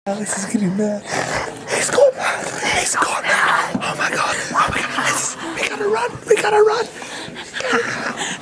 Alex is getting mad. He's going mad. He's going mad. Oh my god. Oh my god. We gotta run. We gotta run.